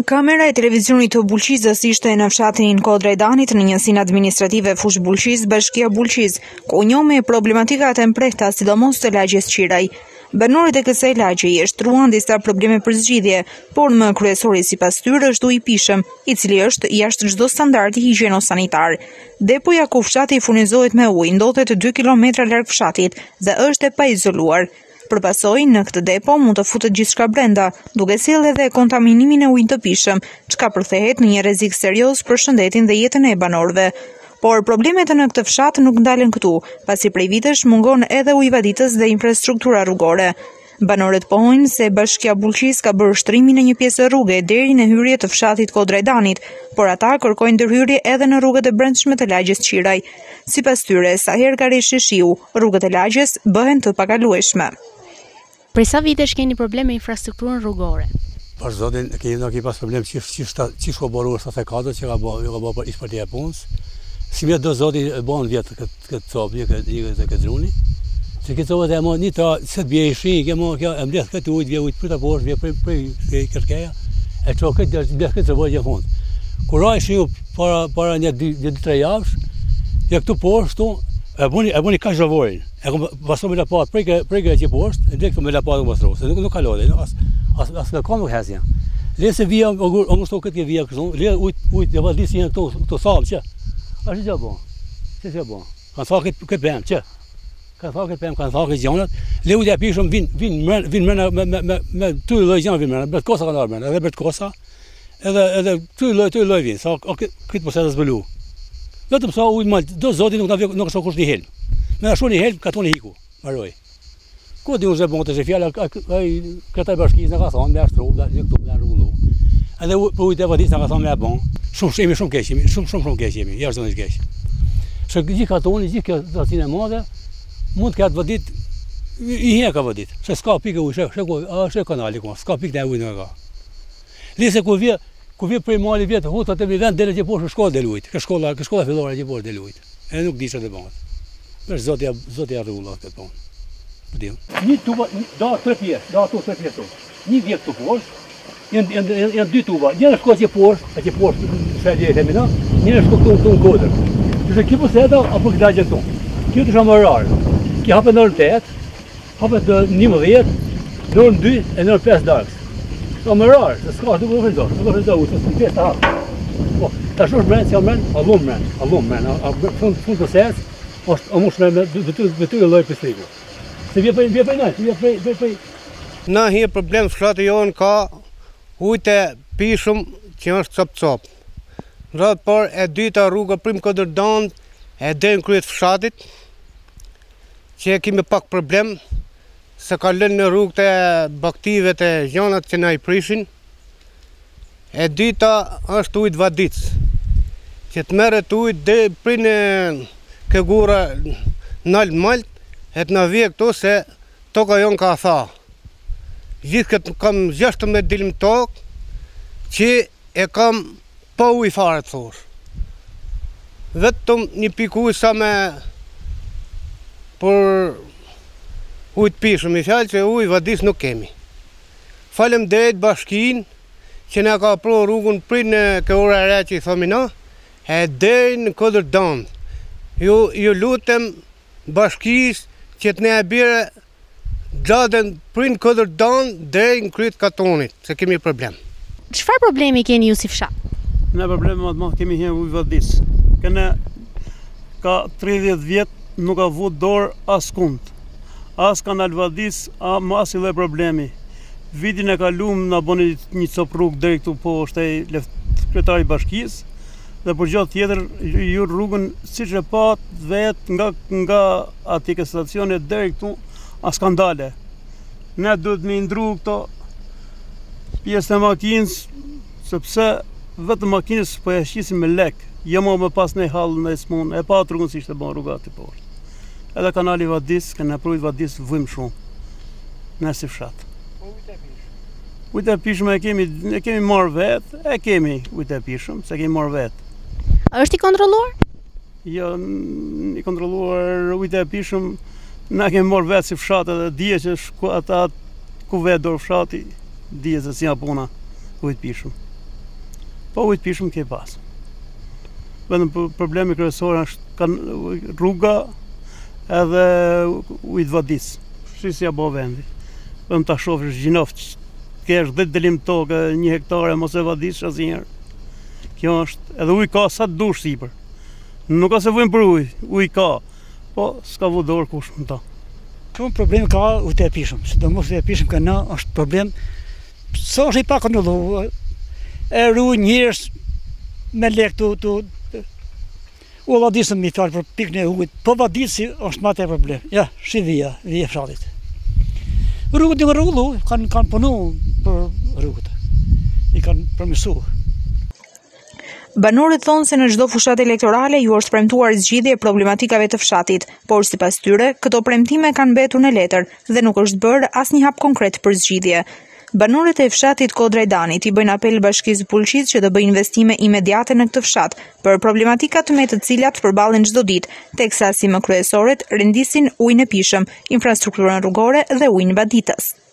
Kamera e televizionit të Bulqizës ishte në fshatin Kodrejdanit në njësinë administrative Fush Bulqiz, Bashkia Bulqiz, ku njoh me problematikat e mprehta, sidomos të lagjes Qiraj. Banorët e kësaj lagje i shtruan disa probleme për zgjidhje, por më kryesori sipas tyre është uji i pishëm, i cili është jashtë çdo standardi higjieno-sanitar. Depoja ku fshati furnizohet me ujë ndodhet 2 kilometra larg fshatit dhe është e paizoluar. Përpasoj, në këtë depo mund të futet gjithçka brenda, duke sjellë edhe kontaminimin e ujit të pishëm, çka përthehet në një rrezik serioz për shëndetin dhe jetën e banorëve. Por problemet në këtë fshat nuk ndalen këtu, pasi prej vitesh mungon edhe ujëvaditës dhe infrastruktura rrugore. Banorët pohojnë se Bashkia Bulqiz ka bërë shtrimin e një pjesë rruge deri në hyrje të fshatit Kodrejdanit, por ata kërkojnë ndërhyrje edhe në rrugët e brendshme të lagjes Qiraj. Sipas tyre, sa herë ka rishë shiu, rrugët e lagjes bëhen të pakalueshme. Për sa vitesh keni problem me infrastrukturën rrugore? Për zotin, kemi pas problem që shko boru është të katër që ka bo për ishpërti e punës. Si vjetë do zoti e bon vjetë këtë copë, këtë druni. Se këtë copët e mo një ta, se të bje i shi, e mbledh këtë ujtë, vje ujtë për të poshtë, vje për kërkeja, e që këtë mbledh këtë copët gjë fundë. Kura i shi para një 2-3 javësh, vje këtu poshtu, e buni ka zhavorin. E kom pasu me lapat prej që poshtë, e dhe këtu me lapat në pastro, se nuk kalode, as në kam nuk hesja. Le se vija, ongushto këtë vija kështu, le ujtë, dhe vazhdisi jenë këtu salë, që? Ashtë që bo, që bo, kanë tha këtë pëmë, që? Kanë tha këtë pëmë, kanë tha këtë gjanët, le ujtë e pishëm vinë mërëna me të i loj gjanë vinë mërëna, Bret Kosa kanë arë mërëna, edhe Bret Kosa, edhe të i loj vinë, sa këtë përse dhe zbëlu. Vetëm sa ujtë malë, do zotin nuk është kush një helm. Me ashtu një helm, ka to një hiku, maroj. Ko di unë zhe bon të që fjallë, këta i bashkisë në ka thonë, me ashtru, dhe këtu me rrullu. Edhe për ujtë e vadisë në ka thonë me bon, shumë keq jemi, shumë keq jemi, jashtë në keq. Shë gjithë ka toni, gjithë kjo zatinë e madhe, mund të këtë vadit, i hje ka vadit, shë s'ka pikë ujë, shë kanali ku, s'ka pikë në ujë në ka. Lise ku vje prej mali vjetë, hutë atë mi vend dhe që poshë shkollë dhe lujtë, kë shkolla fillore që poshë dhe lujtë, e nuk di që dhe bëngët. Është zotja rrulla këtë tonë. Një tuba, da 3 pjesë, da ato 3 pjesë. Një vjetë të poshtë, janë 2 tuba, një në shko që poshtë, shëllje e themi na, një në shko këtu në kodër. Qëse kjo pëseta, apo këtë dajgjën tonë. Kjo të shumë rarë. Kjo hape nërën 8, hape në 11, nërën 2 e nërën 5 darkës. Sa më rarë, se s'ka është nuk ofenzor u, se s'ki 5 të hapë. Po, ta shosh mrenë, si a mrenë, allum mrenë, fund të sesë, është amush me ty e lojë për striku. Se vje për nëjtë, vje për... Na hi problem fshatë jonë ka ujtë e pishëm që është cop-cop. Ratë par e dyta rruga prim Kodrejdan e dërën kryet fshatit, që e kemi pak problem, se ka lënë në rrugë të baktive të gjanat që na i prishin. E dyta është ujtë vaditës, që të meret ujtë dhe prinë këgura nalë-malt, e të në vje këto se toka jonë ka tha. Gjithë këtë kam 16 dilim tokë, që e kam pa ujë fare të thorë. Vetëm një pikë ujë sa me për ujtë pishëm, i fjallë që ujë vadis nuk kemi. Falem drejt bashkin, që ne ka pro rrugën prit në këora e re që i thomi na, e deri në Kodrejdan. Ju lutem bashkis që të ne e bire gjadën prit në Kodrejdan deri në kryet katonit, se kemi problem. Çfarë problemi keni ju si fshat? Ne probleme më të madh kemi here ujë vadis. Këne ka 30 vjetë nuk ka vut dorë as kund. As kanal vadis, as i lloj problemi. Vitin e kaluam na boni një cop rrugë deri këtu po është ai kryetari i bashkisë. Dhe për gjatë tjetër ju rrugën siç e pat vetë nga ati ke stacionet deri këtu as skandale. Ne duhet me ndru këto pjesë e makinës, sepse vetëm makinës po e shqisim me lek, jo më pas në hallë në smun, e pa rrugën si ishte bën rruga aty poshtë. Edhe kanali vadis, këna prujt vadis vujmë shumë. Ne si fshat. Ujtë e pishëm e kemi marrë vetë, ujtë e pishëm, se kemi marrë vetë. A është i kontrolluar? Jo, i kontrolluar ujtë e pishëm, na kemi marrë vetë si fshat edhe dije që ata ku vetë dorë fshati, dije se si ja puna ujtë pishëm. Po ujë të pishëm ke pas. Vetëm problemi kryesor është rruga edhe ujë të vadis. Shqisja bo vendi. Vetëm ta shofësh gjinoft, kesh 10 delim tokë, 1 hektare, mos e vadis asnjëherë. Kjo është, edhe ujë ka sa të dush sipër. Nuk ka se vujmë për ujë ka, po s'ka vu dorë kush më ta. Shumë problem ka ujë të pishëm, sidomos ujë të pishëm ka na është problem. Sa është i pa kontrollu, e ru njërës me lek të u vadisën mi fjallë për pikën e ujët, po vadisi është ma të problem. Ja, shi vija fshatit. Rrugët i kanë rrugullu, kanë punu për rrugët, i kanë përmisu. Banorët thonë se në çdo fushat elektorale ju është premtuar zgjidhje e problematikave të fshatit, por sipas tyre, këto premtime kanë mbetur në letër dhe nuk është bërë asnjë hap konkret për zgjidhje. Banorët e fshatit Kodrajdanit i bëjnë apel Bashkisë Bulqisë që të bëjë investime imediate në këtë fshat për problematika të me të cilat përballen çdo ditë, teksa si më kryesoret rendisin ujin e pishëm, infrastrukturën rrugore dhe ujin vaditës.